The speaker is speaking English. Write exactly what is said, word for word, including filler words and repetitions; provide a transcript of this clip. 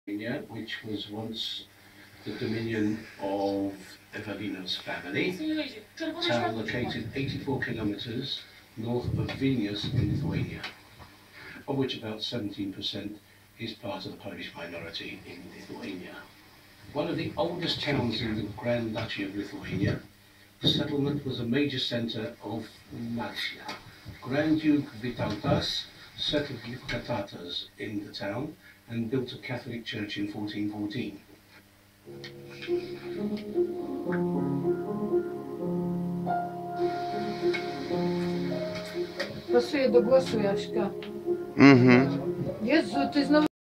which was once the dominion of Ewelina's family, town located eighty-four kilometers north of Vilnius in Lithuania, of which about seventeen percent is part of the Polish minority in Lithuania. One of the oldest towns in the Grand Duchy of Lithuania, the settlement was a major centre of MIECZYSŁAWSKA. Grand Duke Vytautas settled Tatars in the town and built a Catholic church in fourteen fourteen. Pasuje do głosu, Jaśka. Mhm. Jezu, ty znowu